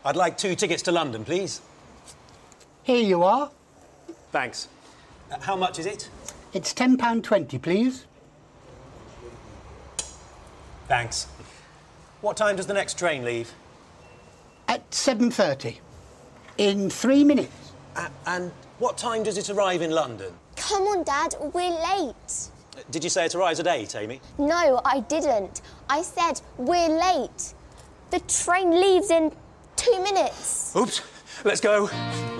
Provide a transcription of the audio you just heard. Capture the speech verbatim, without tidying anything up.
I'd like two tickets to London, please. Here you are. Thanks. Uh, how much is it? It's ten pounds twenty, please. Thanks. What time does the next train leave? At seven thirty. In three minutes. Uh, and what time does it arrive in London? Come on, Dad, we're late. Did you say it arrives at eight, Amy? No, I didn't. I said we're late. The train leaves in two minutes. Oops. Let's go.